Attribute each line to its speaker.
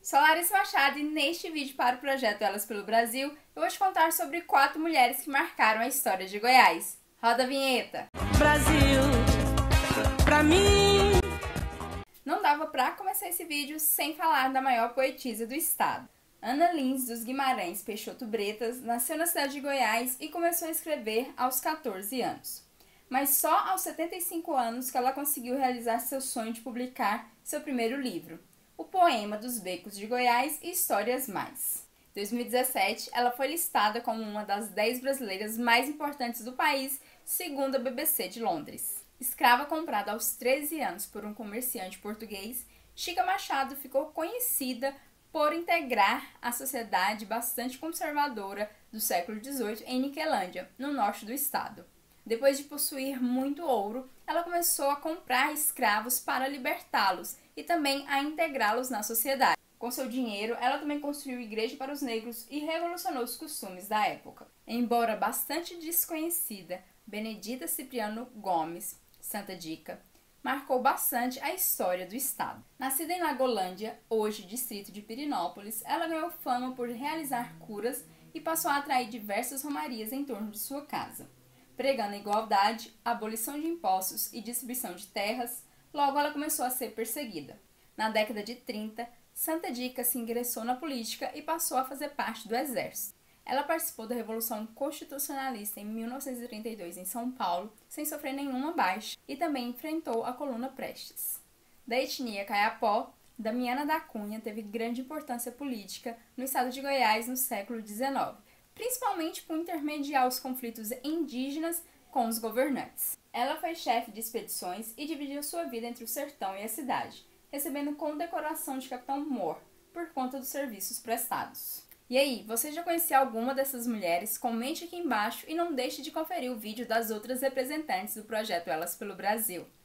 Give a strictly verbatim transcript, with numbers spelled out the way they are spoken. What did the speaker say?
Speaker 1: Sou Larissa Machado e neste vídeo para o projeto Elas pelo Brasil, eu vou te contar sobre quatro mulheres que marcaram a história de Goiás. Roda a vinheta!
Speaker 2: Brasil, pra mim.
Speaker 1: Não dava pra começar esse vídeo sem falar da maior poetisa do estado. Ana Lins dos Guimarães Peixoto Bretas nasceu na cidade de Goiás e começou a escrever aos quatorze anos. Mas só aos setenta e cinco anos que ela conseguiu realizar seu sonho de publicar seu primeiro livro, O Poema dos Becos de Goiás e Histórias Mais. Em dois mil e dezessete, ela foi listada como uma das dez brasileiras mais importantes do país, segundo a B B C de Londres. Escrava comprada aos treze anos por um comerciante português, Chica Machado ficou conhecida por integrar a sociedade bastante conservadora do século dezoito em Niquelândia, no norte do estado. Depois de possuir muito ouro, ela começou a comprar escravos para libertá-los e também a integrá-los na sociedade. Com seu dinheiro, ela também construiu igreja para os negros e revolucionou os costumes da época. Embora bastante desconhecida, Benedita Cipriano Gomes, Santa Dica, marcou bastante a história do estado. Nascida em Lagolândia, hoje distrito de Pirinópolis, ela ganhou fama por realizar curas e passou a atrair diversas romarias em torno de sua casa. Pregando a igualdade, a abolição de impostos e distribuição de terras, logo ela começou a ser perseguida. Na década de trinta, Santa Dica se ingressou na política e passou a fazer parte do exército. Ela participou da Revolução Constitucionalista em mil novecentos e trinta e dois em São Paulo, sem sofrer nenhuma baixa, e também enfrentou a Coluna Prestes. Da etnia Caiapó, Damiana da Cunha teve grande importância política no estado de Goiás no século dezenove, principalmente por intermediar os conflitos indígenas com os governantes. Ela foi chefe de expedições e dividiu sua vida entre o sertão e a cidade, recebendo condecoração de Capitão Mor por conta dos serviços prestados. E aí, você já conhecia alguma dessas mulheres? Comente aqui embaixo e não deixe de conferir o vídeo das outras representantes do projeto Elas pelo Brasil.